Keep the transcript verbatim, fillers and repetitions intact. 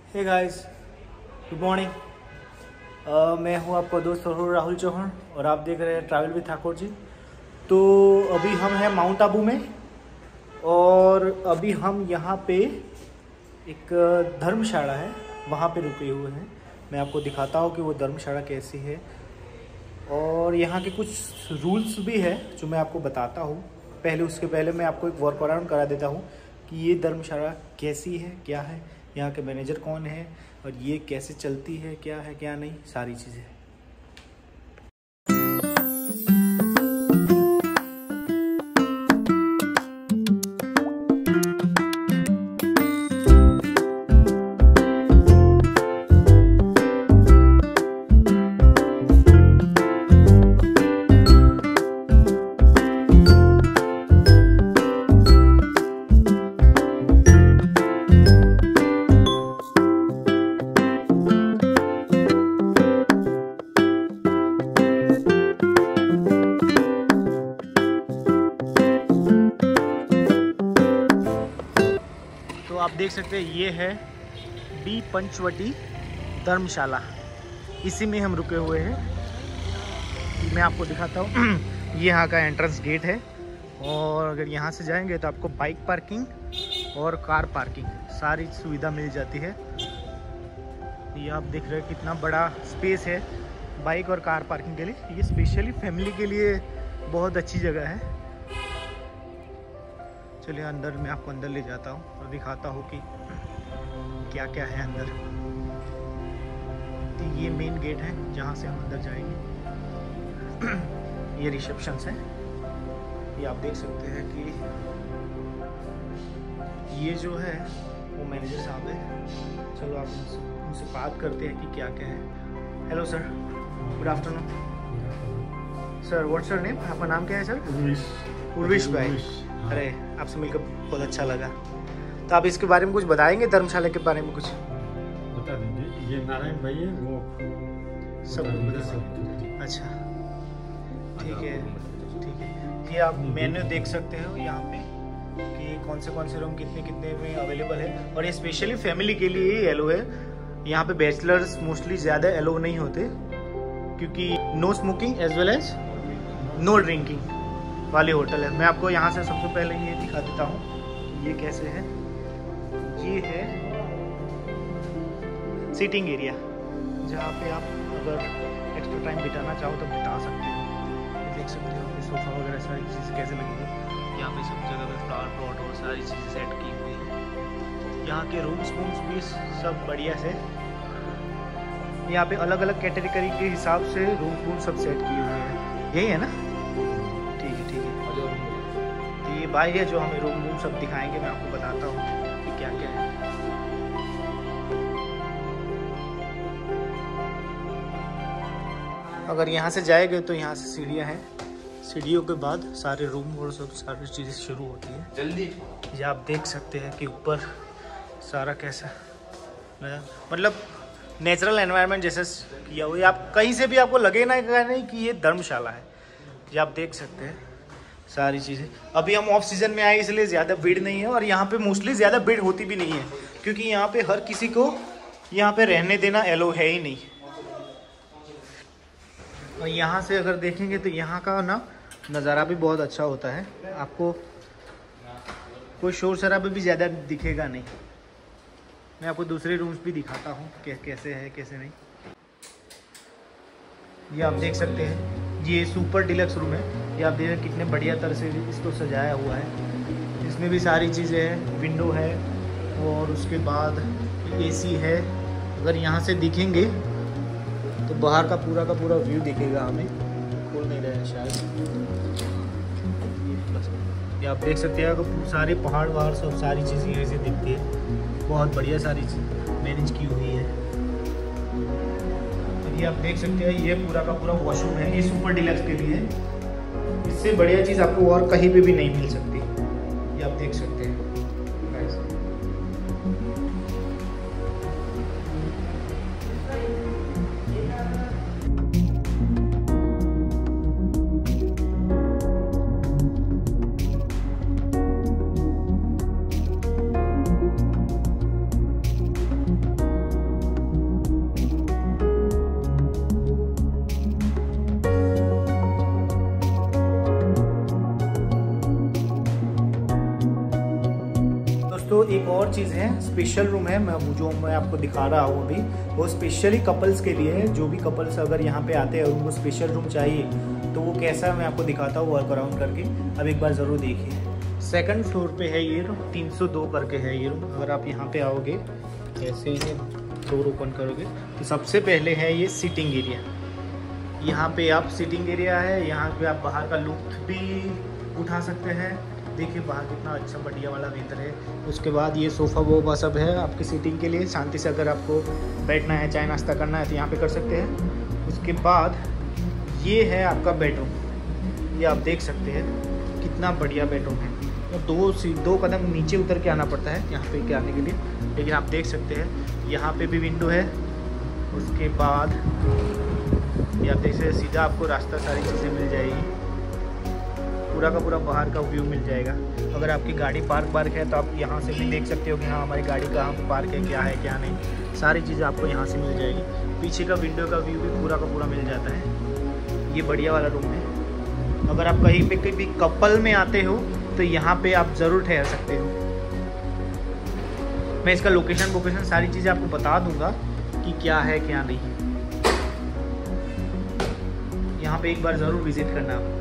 Hey guys, good morning. मैं हूं आपका दोस्त राहुल चौहान और आप देख रहे हैं ट्रैवल विद ठाकुर जी। तो अभी हम हैं माउंट आबू में और अभी हम यहाँ पे एक धर्मशाला है वहाँ पे रुके हुए हैं। मैं आपको दिखाता हूँ कि वो धर्मशाला कैसी है और यहाँ के कुछ रूल्स भी है जो मैं आपको बताता हूँ। पहले उसके पहले मैं आपको एक वर्क अराउंड करा देता हूँ कि ये धर्मशाला कैसी है, क्या है, यहाँ के मैनेजर कौन है और ये कैसे चलती है, क्या है क्या नहीं, सारी चीज़ें। आप देख सकते हैं ये है डी पंचवटी धर्मशाला, इसी में हम रुके हुए हैं। मैं आपको दिखाता हूँ ये यहाँ का एंट्रेंस गेट है और अगर यहाँ से जाएंगे तो आपको बाइक पार्किंग और कार पार्किंग सारी सुविधा मिल जाती है। ये आप देख रहे हैं कितना बड़ा स्पेस है बाइक और कार पार्किंग के लिए। ये स्पेशली फैमिली के लिए बहुत अच्छी जगह है। चलिए अंदर मैं आपको अंदर ले जाता हूँ और दिखाता हूँ कि क्या क्या है अंदर। तो ये मेन गेट है जहाँ से हम अंदर जाएंगे। ये रिसेप्शन है, ये आप देख सकते हैं कि ये जो है वो मैनेजर साहब है। चलो आप उनसे उनसे बात करते हैं कि क्या क्या है। Hello sir, good afternoon sir. What's your name? आपका नाम क्या है सर? उर्विश। उर्विश भाई, अरे आपसे मिलकर बहुत अच्छा लगा। तो आप इसके बारे में कुछ बताएंगे, धर्मशाला के बारे में कुछ बता दीजिए। ये नारायण भाई है, वो सब बता सकते। अच्छा ठीक है ठीक है। ये आप मेन्यू देख सकते हो यहाँ पे कि कौन से कौन से रूम कितने कितने में अवेलेबल है। और ये स्पेशली फैमिली के लिए ही एलो है। यहाँ पे बैचलर्स मोस्टली ज़्यादा एलो नहीं होते क्योंकि no smoking as well as no drinking वाली होटल है। मैं आपको यहाँ से सबसे पहले ये दिखा देता हूँ ये कैसे है। ये है सीटिंग एरिया जहाँ पे आप अगर एक्स्ट्रा टाइम बिताना चाहो तो बिता सकते हो। देख सकते हो कि सोफा वगैरह सारी चीज़ें कैसे लगेगी। यहाँ पे सब जगह पे फ्लावर पॉट और सारी चीज़ें सेट की हुई है। यहाँ के रूम्स वूम्स भी सब बढ़िया से, यहाँ पे अलग अलग कैटेगरी के हिसाब से रूम वूम सब सेट किए हुए हैं। यही है ना? ये भाई है जो हमें रूम वूम सब दिखाएंगे। मैं आपको बताता हूँ कि क्या क्या है। अगर यहाँ से जाएंगे तो यहाँ से सीढ़ियाँ हैं, सीढ़ियों के बाद सारे रूम और सब सारी चीज़ें शुरू होती है जल्दी। ये आप देख सकते हैं कि ऊपर सारा कैसा मतलब नेचुरल एनवायरनमेंट जैसे किया हुआ है। आप कहीं से भी आपको लगे ना नहीं कि ये धर्मशाला है। ये आप देख सकते हैं सारी चीज़ें। अभी हम ऑफ सीज़न में आए इसलिए ज़्यादा भीड़ नहीं है और यहाँ पे मोस्टली ज़्यादा भीड़ होती भी नहीं है क्योंकि यहाँ पे हर किसी को यहाँ पे रहने देना एलो है ही नहीं। और यहाँ से अगर देखेंगे तो यहाँ का ना नज़ारा भी बहुत अच्छा होता है। आपको कोई शोर शराबा भी ज़्यादा दिखेगा नहीं। मैं आपको दूसरे रूम्स भी दिखाता हूँ कैसे है कैसे नहीं। ये आप देख सकते हैं ये सुपर डिलक्स रूम है। ये आप देख रहे हैं कितने बढ़िया तरह से इसको सजाया हुआ है। इसमें भी सारी चीज़ें हैं, विंडो है और उसके बाद एसी है। अगर यहाँ से दिखेंगे तो बाहर का पूरा का पूरा व्यू दिखेगा। हमें खोल नहीं रहे हैं शायद। ये आप देख सकते हैं सारे पहाड़ वहाड़ सब सारी चीज़ें यहीं से दिखती है। बहुत बढ़िया सारी चीज़ मैनेज की हुई है। ये आप देख सकते हैं ये पूरा का पूरा वॉशरूम है। ये सुपर डिलक्स के लिए। इससे बढ़िया चीज़ आपको और कहीं पे भी नहीं मिल सकती। ये आप देख सकते हैं। दोस्तों एक और चीज़ है, स्पेशल रूम है मैं जो मैं आपको दिखा रहा हूँ अभी, वो स्पेशली कपल्स के लिए है। जो भी कपल्स अगर यहाँ पे आते हैं और उनको स्पेशल रूम चाहिए तो वो कैसा मैं आपको दिखाता हूँ वर्क अराउंड करके। अब एक बार ज़रूर देखिए। सेकंड फ्लोर पे है ये रूम, तीन सौ दो करके है ये रूम। अगर आप यहाँ पे आओगे, ऐसे ही डोर ओपन करोगे तो सबसे पहले है ये सिटिंग एरिया। यहाँ पे आप सिटिंग एरिया है, यहाँ पे आप बाहर का लुत्फ भी उठा सकते हैं। देखिए बाहर कितना अच्छा बढ़िया वाला वेदर है। उसके बाद ये सोफ़ा वोफा सब है आपकी सीटिंग के लिए, शांति से अगर आपको बैठना है, चाय नाश्ता करना है तो यहाँ पे कर सकते हैं। उसके बाद ये है आपका बेडरूम, ये आप देख सकते हैं कितना बढ़िया बेडरूम है। तो दो सी दो कदम नीचे उतर के आना पड़ता है यहाँ पे के आने के लिए, लेकिन आप देख सकते हैं यहाँ पे भी विंडो है। उसके बाद ये आप देख सकते हैं सीधा आपको रास्ता, सारी चीज़ें मिल जाएगी, पूरा का पूरा बाहर का व्यू मिल जाएगा। अगर आपकी गाड़ी पार्क पार्क है तो आप यहाँ से भी देख सकते हो कि हाँ हमारी गाड़ी कहाँ पे पार्क है, क्या है क्या नहीं, सारी चीज़ें आपको यहाँ से मिल जाएगी। पीछे का विंडो का व्यू भी पूरा का पूरा मिल जाता है। ये बढ़िया वाला रूम है। अगर आप कहीं पे कभी कपल में आते हो तो यहाँ पे आप ज़रूर ठहर सकते हो। मैं इसका लोकेशन वोकेशन सारी चीज़ें आपको बता दूँगा कि क्या है क्या नहीं। यहाँ पे एक बार ज़रूर विज़िट करना आप।